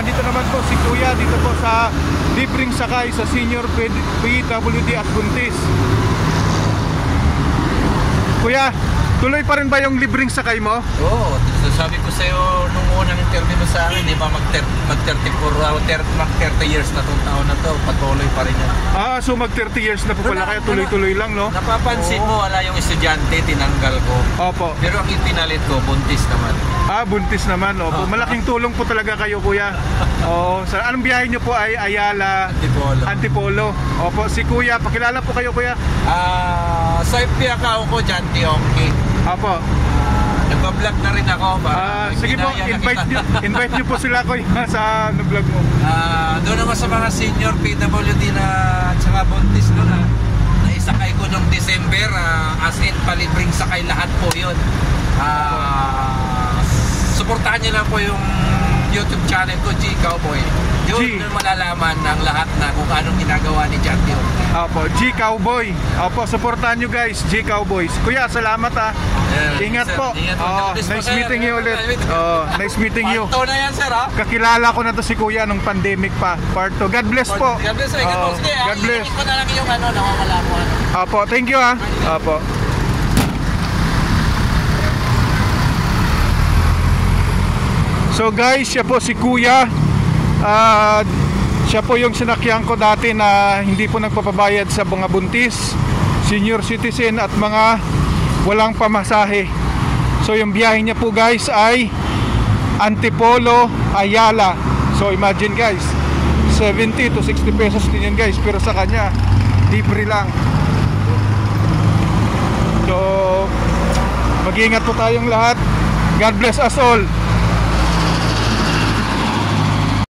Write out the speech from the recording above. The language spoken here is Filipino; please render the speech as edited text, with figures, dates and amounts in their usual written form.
Dito naman po si Kuya dito po sa libreng sakay sa Senior PWD at Buntis. Kuya, tuloy pa rin ba yung libreng sakay mo? Oo, sabi ko sa'yo nung unang interview mo sa akin, di ba mag 30 years na itong taon na to, patuloy pa rin yan. So mag 30 years na po pala, kaya tuloy-tuloy lang, no? Napapansin mo, wala yung estudyante, tinanggal ko. Opo. Pero ang ipinalit ko, buntis naman. Buntis naman, opo. Malaking tulong po talaga kayo, Kuya. Anong biyahe nyo po ay Ayala, Antipolo. Opo, si Kuya, pakilala po kayo, Kuya. Sa FB account ko, John Tionki. Opo. Nagpa-vlog na rin ako. Sige po, invite nyo po sila, Kuya, sa vlog mo. Doon naman sa mga senior PWD na at saka buntis no, na naisakay ko nung December, as in palibreng sakay lahat po yun. Suportahan niyo lang po yung YouTube channel ko, G Cowboy. Doon malalaman ng lahat na kung anong ginagawa ni John Tionki. Opo, G Cowboy. Opo, supportahan nyo guys, G Cowboys. Kuya, salamat Ingat sir, po. Nice meeting you ulit. Nice meeting you. Part 2 na yan, sir, ha? Kakilala ko na to si Kuya nung pandemic pa. Part 2. God bless po. God bless, sir. God bless. Ko na lang yung nawawala mo. Opo, thank you Opo. So guys, siya po si Kuya. Siya po yung sinakyan ko dati na hindi po nagpapabayad sa mga buntis, senior citizen at mga walang pamasahe. So yung biyahe niya po guys ay Antipolo, Ayala. So imagine guys, 70 to 60 pesos din yun guys, pero sa kanya libre lang. So mag-iingat po tayong lahat. God bless us all.